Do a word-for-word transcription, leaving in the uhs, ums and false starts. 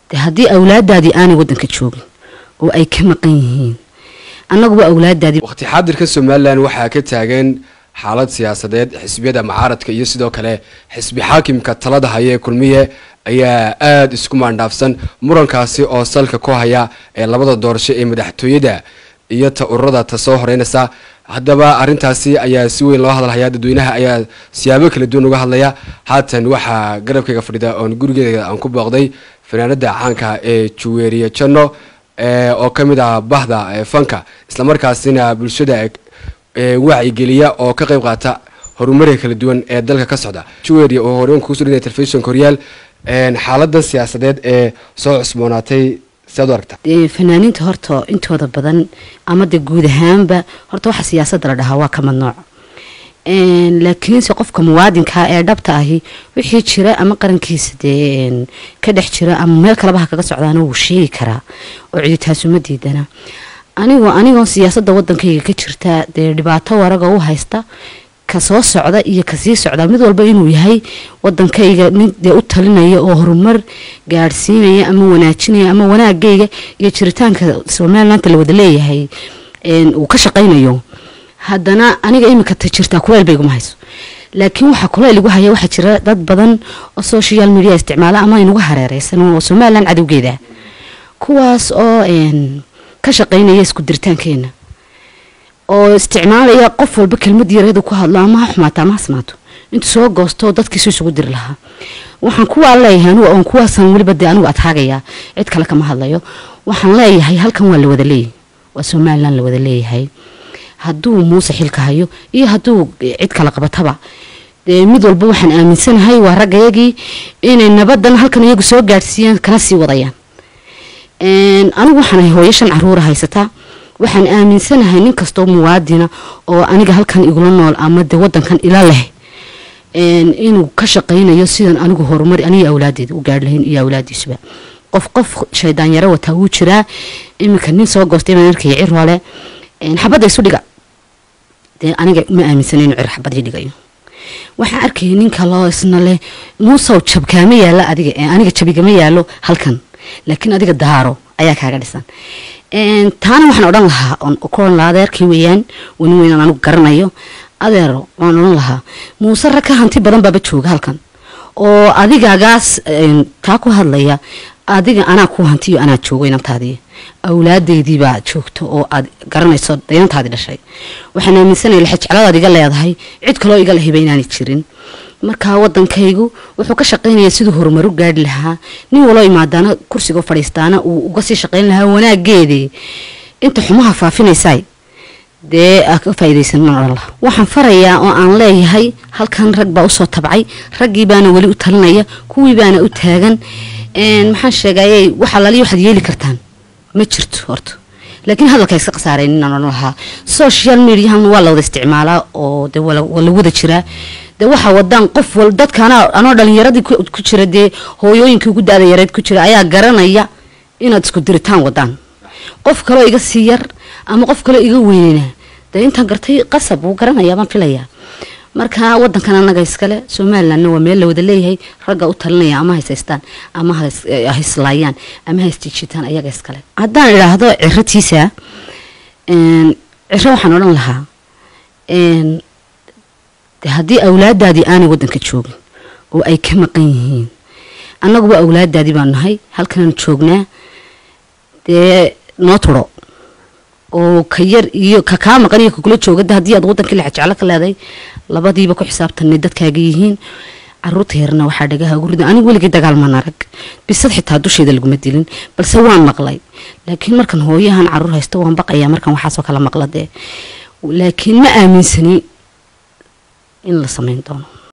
هذه أولاد دادي أنا ودن كتشوقي وأي كم قيهين أنا قبل أولاد دادي وقت حاضر كسومالان waxaa ka taagan xaalad siyaasadeed xisbiyada mucaaradka iyo sidoo kale xisbi xaakimka talada haya kulmiye ayaa aad isku maandhaafsan murankaasi oo salka ku haya ee labada doorasho ee madaxtooyada iyo ta ururada ta soo horeynaysa haddaba arintaasi ayaa si weyn loo hadalhayaa dadweynaha ayaa siyaabo kala duwan uga hadlaya haatan waxa garabkayga fadhida oo gurigeeda aan ku booqday fanaanada caanka ee Juweeriye Janno ee oo kamid ah bahda fanka isla markaasina bulshada ee wacyi geliya oo ka qayb qaata horumarka kala duwan ee dalka ka socda Juweeriye oo hore ku soo dhigay telefishan Koreal ee xaaladda siyaasadeed ee soo cusboonaatay sadarta ee fanaaniinta horta intooda badan ama de guud ahaanba horta waxa siyaasadda la dhahaa waa kama nooc een laakiin si qofka muwaadinka ee dhabta ahi wixii jira ama qarankiisa de ka dhex jira ama meel kale baha kaga socdaana uu sheegi karaa oo ciditaas uma diidana anigu anigu siyaasadda wadankayga ka jirta de dhibaato waraga u haysta ka soo socda iyo ka sii socda mid walba inuu yahay wadankayga mid de u talinaya oo horumar gaarsiinaya ama wanaajinaya ama wanaagayga iyo jiritaanka Soomaaliland la wada leeyahay een uu ka shaqeynayo haddana aniga imika ta jirta kuleel bay igu hayso laakiin waxa kuleel igu haya waxa jira dad badan oo social media isticmaala ama inugu hareereysan oo Soomaaliland cadawgeeda kuwaas oo een ka shaqeynaya isku diritaankeena oo isticmaalaya qof walba kelmad yareed ku hadlo ama xumaata ama asmaato inta soo goosto dadkii isugu dir lahaa waxaan ku leeyahay oo kuwaasan waliba de anigu ataagaya cid kale kama hadlayo waxaan leeyahay halkan waa la wada leeyahay waa Soomaaliland la wada leeyahay hadduu Muuse xilka hayo iyo hadduu cid kala qabataba de mid walba waxaan aaminsanahay waa ragayagii inay nabadan halkan iyagu soo gaarsiiyaan kana sii wadayaan een anigu waxaan hooyo shan caruur haysata waxaan aaminsanahay nin kasto muwaadina oo aniga halkan igula nool ama de wadankan ila leh een inuu ka shaqeynayo sidan anigu horumar aniga awlaadeed u gaar lahayn iyo awlaadiisuba qof qof shaydaan yara wata uu jira imika nin soo goostay markay cirwale een xabada isu dhiga de aniga ma aaminsanayn inuu xabada dhigayo waxaan arkay ninka loo isna leh Muuse jabkaama yaala adiga aniga jabigama yaalo halkan laakiin adiga daaro ayaa kaaga dhisan een taana waxaan oran lahaa on koon la adeerkii weeyaan wani weyn aan anigu garanayo adeero waan oran lahaa Muuse raka hanti badan baba jooga halkan oo adigagaas taa ku hadlaya adiga ana ku hantiyo ana joogo inantaadii awlaadeedii baa joogto oo aad garanayso deeyantaadii dhashay waxaan aaminsanahay la xajcalada adiga leedahay cid kale oo iga leeyahay inaanay jirin marka wadankaygu wuxuu ka shaqeynaya sidoo horumar u gaadh lahaa nin walo imaadana kursiga fadhiistaana uu uga sii shaqeyn lahaa wanaageedii inta xumaha faafinaysay de ka faa'iideysan Allah waxaan farayaa oo aan leeyahay halkan rag baa u soo tabcay ragii baana wali u talinaya kuwii baana u taagan een maxaan sheegayay waxa la leeyahay yeeli kartaan ma jirto horto laakiin hadalka iska qasaareen inaan lahaa social media han waa la wada isticmaalaa oo de wala wada jira de waxa wadaan qof wal dadkana anoo dhalinyaradii ku jira de hooyooyinkii ugu daada yareed ku jira ayaa garanaya inaad isku diritaan wadaan qof kale iga sii yar ama qof kale iga weynina de inta gartay qasab uu garanaya baan filaya marka wadankan anaga iskale Soomaaliland waa meel la wada leeyahay raga u talinaya ama haysaystaan ama hayslaayaan ama haystijitaan ayaga iskale haddaan iraahdo cirratiisa een cirro waxaan oran lahaa een haddii awlaadaadii aanay wadanka joogin oo ay ka maqan yihiin anagu waa awlaadaadii baan nahay halkan joognaa de nootro oo ka yar iyo ka ka maqan iyo kula joogada haddii aad wadanka la jecel ka leedahay labadiiba ku xisaabtanay dadkaaga yihiin caruurta yarna waxa dhagaha ugu riday anigu waligeed dagaal ma arag bisad xitaa dusheeda lagu ma dilin balse waan maqlay laakiin markan hooyahan caruur haysto waan baqayaa markan waxa soo kala maqlade laakiin ma aaminsani in la sameyn doono